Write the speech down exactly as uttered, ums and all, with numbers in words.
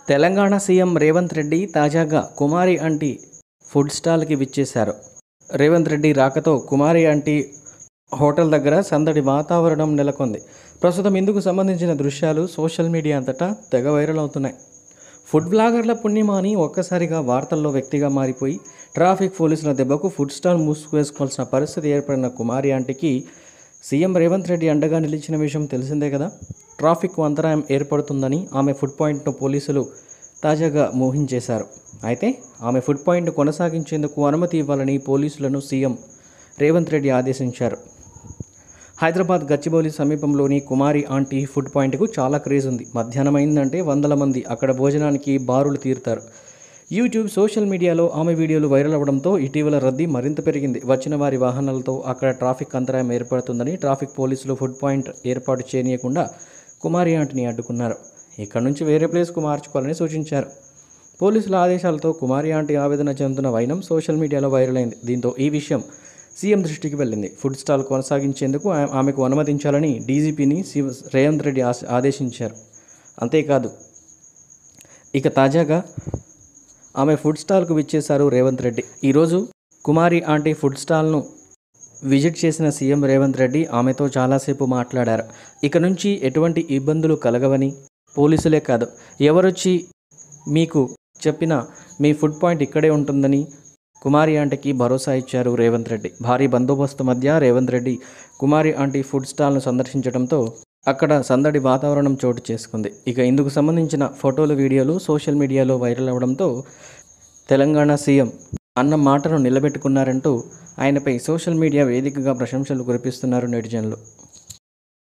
Telangana CM Revanth Reddy తాజాగా కుమారి aunty food స్టాల్కి విచ్చేశారు. రేవంత్ రెడ్డి రాకతో కుమారి ఆంటీ హోటల్ దగ్గర సందడి వాతావరణం నెలకొంది. ప్రస్తుతం ఇందుకు సంబంధించిన దృశ్యాలు సోషల్ మీడియా అంతటా తెగ వైరల్ అవుతున్నాయి. ఫుడ్ బ్లాగర్ల పుణ్యమాని ఒక్కసారిగా వార్తల్లో వ్యక్తిగా మారిపోయి ట్రాఫిక్ పోలీసుల దెబ్బకు ఫుడ్ స్టాల్ మూసుకువేసుకోవాల్సిన పరిస్థితి ఏర్పడిన కుమారి ఆంటీకి సీఎం రేవంత్ రెడ్డి అండగా నిలిచిన విషయం తెలిసిందే కదా. ట్రాఫిక్ అంతరాయం ఏర్పడుతుందని ఆమె ఫుడ్ పాయింట్ను పోలీసులు తాజాగా మోహించేశారు. అయితే ఆమె ఫుడ్ పాయింట్ కొనసాగించేందుకు అనుమతి ఇవ్వాలని పోలీసులను సీఎం రేవంత్ రెడ్డి ఆదేశించారు. హైదరాబాద్ గచ్చిబౌలి సమీపంలోని కుమారి ఆంటీ ఫుడ్ పాయింట్కు చాలా క్రేజ్ ఉంది. మధ్యాహ్నం అయిందంటే వందల మంది అక్కడ భోజనానికి బారులు తీరుతారు. యూట్యూబ్, సోషల్ మీడియాలో ఆమె వీడియోలు వైరల్ అవ్వడంతో ఇటీవల రద్దీ మరింత పెరిగింది. వచ్చిన వారి వాహనాలతో అక్కడ ట్రాఫిక్ అంతరాయం ఏర్పడుతుందని ట్రాఫిక్ పోలీసులు ఫుడ్ పాయింట్ ఏర్పాటు చేయనీయకుండా కుమారి ఆంటీని అడ్డుకున్నారు. ఇక్కడ నుంచి వేరే ప్లేస్కు మార్చుకోవాలని సూచించారు. పోలీసుల ఆదేశాలతో కుమారి ఆంటీ ఆవేదన చెందుతున్న వైనం సోషల్ మీడియాలో వైరల్ అయింది. దీంతో ఈ విషయం సీఎం దృష్టికి వెళ్ళింది. ఫుడ్ స్టాల్ కొనసాగించేందుకు ఆమెకు అనుమతించాలని డీజీపీని రేవంత్ రెడ్డి ఆదేశించారు. అంతేకాదు ఇక తాజాగా ఆమె ఫుడ్ స్టాల్కు విచ్చేశారు రేవంత్ రెడ్డి. ఈరోజు కుమారి ఆంటీ ఫుడ్ స్టాల్ను విజిట్ చేసిన సీఎం రేవంత్ రెడ్డి ఆమెతో చాలాసేపు మాట్లాడారు. ఇక నుంచి ఎటువంటి ఇబ్బందులు కలగవని, పోలీసులే కాదు ఎవరొచ్చి మీకు చెప్పినా మీ ఫుడ్ పాయింట్ ఇక్కడే ఉంటుందని కుమారి ఆంటీకి భరోసా ఇచ్చారు రేవంత్ రెడ్డి. భారీ బందోబస్తు మధ్య రేవంత్ రెడ్డి కుమారి ఆంటీ ఫుడ్ స్టాల్ను సందర్శించడంతో అక్కడ సందడి వాతావరణం చోటు చేసుకుంది. ఇక ఇందుకు సంబంధించిన ఫోటోలు, వీడియోలు సోషల్ మీడియాలో వైరల్ అవడంతో తెలంగాణ సీఎం అన్న మాటను నిలబెట్టుకున్నారంటూ ఆయనపై సోషల్ మీడియా వేదికగా ప్రశంసలు కురిపిస్తున్నారు నెటిజన్లు.